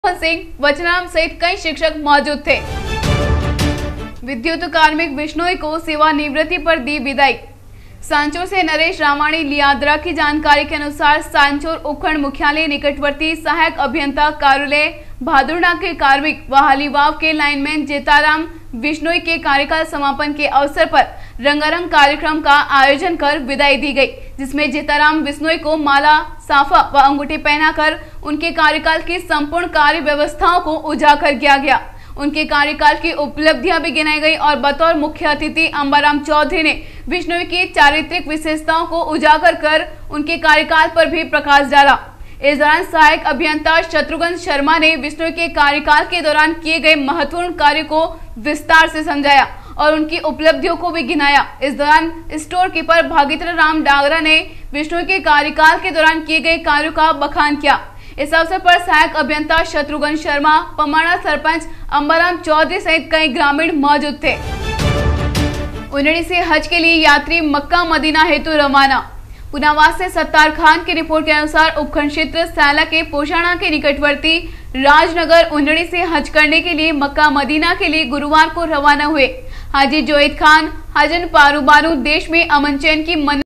सिंह, वचनाराम सहित कई शिक्षक मौजूद थे। विद्युत कार्मिक बिश्नोई को सेवानिवृत्ति पर दी विदाई। सांचौर से नरेश रामाणी लियाद्रा की जानकारी के अनुसार सांचौर उपखंड मुख्यालय निकटवर्ती सहायक अभियंता कार्यालय भादुरना के कार्मिक व हालीवाव के लाइनमैन जेताराम बिश्नोई के कार्यकाल समापन के अवसर पर रंगारंग कार्यक्रम का आयोजन कर विदाई दी गई, जिसमें जेताराम बिश्नोई को माला, साफा व अंगूठी पहनाकर उनके कार्यकाल की संपूर्ण कार्य व्यवस्थाओं को उजागर किया गया। उनके कार्यकाल की उपलब्धियां भी गिनाई गई और बतौर मुख्य अतिथि अंबाराम चौधरी ने बिश्नोई की चारित्रिक विशेषताओं को उजागर कर उनके कार्यकाल पर भी प्रकाश डाला। इस दौरान सहायक अभियंता शत्रुघ्न शर्मा ने बिश्नोई के कार्यकाल के दौरान किए गए महत्वपूर्ण कार्य को विस्तार से समझाया और उनकी उपलब्धियों को भी गिनाया। इस दौरान स्टोर कीपर भागीरथ राम डागरा ने बिश्नोई के कार्यकाल के दौरान किए गए कार्यों का बखान किया। इस अवसर पर सहायक अभियंता शत्रुघ्न शर्मा, पमाड़ा सरपंच अंबाराम चौधरी सहित कई ग्रामीण मौजूद थे। उन्नड़ी से हज के लिए यात्री मक्का मदीना हेतु रवाना। पुनावास से सत्तार खान की रिपोर्ट के अनुसार उपखंड क्षेत्र सैला के पोषाणा के निकटवर्ती राजनगर उन्नड़ी से हज करने के लिए मक्का मदीना के लिए गुरुवार को रवाना हुए। हाजी जोहिद खान, हाजन पारू बारू देश में अमन चैन की